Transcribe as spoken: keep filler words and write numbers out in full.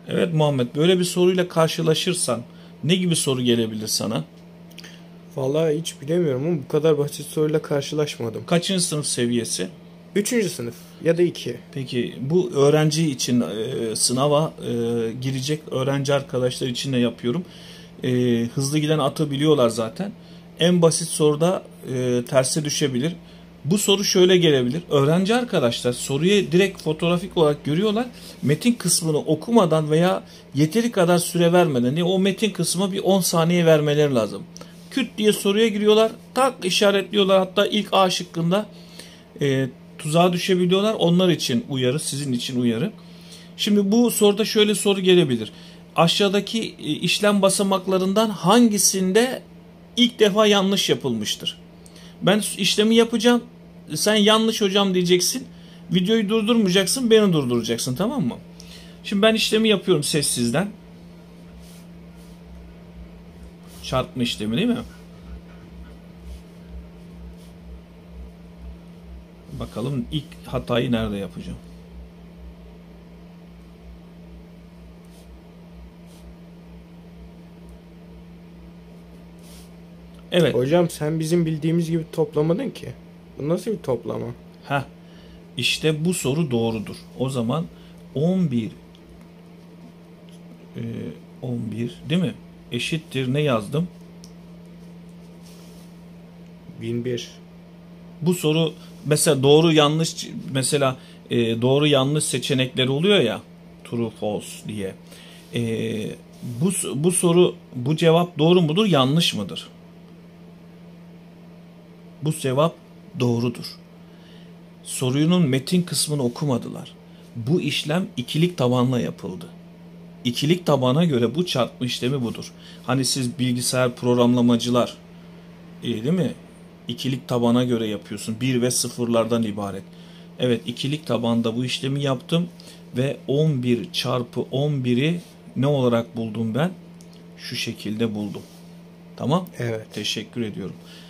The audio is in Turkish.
Evet Muhammed, böyle bir soruyla karşılaşırsan ne gibi soru gelebilir sana? Vallahi hiç bilemiyorum ama bu kadar basit soruyla karşılaşmadım. Kaçıncı sınıf seviyesi? Üçüncü sınıf ya da iki. Peki bu öğrenci için e, sınava e, girecek öğrenci arkadaşlar için de yapıyorum. E, hızlı giden atı biliyorlar zaten. En basit soruda e, terse düşebilir. Bu soru şöyle gelebilir. Öğrenci arkadaşlar soruyu direkt fotoğrafik olarak görüyorlar. Metin kısmını okumadan veya yeteri kadar süre vermeden, yani o metin kısmı bir on saniye vermeleri lazım. Küt diye soruya giriyorlar. Tak işaretliyorlar. Hatta ilk A şıkkında e, tuzağa düşebiliyorlar. Onlar için uyarı, sizin için uyarı. Şimdi bu soruda şöyle soru gelebilir. Aşağıdaki e, işlem basamaklarından hangisinde ilk defa yanlış yapılmıştır? Ben işlemi yapacağım. Sen yanlış hocam diyeceksin. Videoyu durdurmayacaksın, beni durduracaksın, tamam mı? Şimdi ben işlemi yapıyorum sessizden. Çarpma işlemi değil mi? Bakalım ilk hatayı nerede yapacağım? Evet. Hocam sen bizim bildiğimiz gibi toplamadın ki. Bu nasıl bir toplama? Heh. İşte bu soru doğrudur. O zaman on bir e, on bir değil mi? Eşittir ne yazdım? bin bir. Bu soru mesela doğru yanlış, mesela e, doğru yanlış seçenekleri oluyor ya, true false diye. E, bu bu soru, bu cevap doğru mudur yanlış mıdır? Bu cevap doğrudur. Sorunun metin kısmını okumadılar. Bu işlem ikilik tabanla yapıldı. İkilik tabana göre bu çarpma işlemi budur. Hani siz bilgisayar programlamacılar, e, değil mi? İkilik tabana göre yapıyorsun. Bir ve sıfırlardan ibaret. Evet, ikilik tabanda bu işlemi yaptım ve on bir çarpı on biri ne olarak buldum ben? Şu şekilde buldum. Tamam? Evet. Teşekkür ediyorum.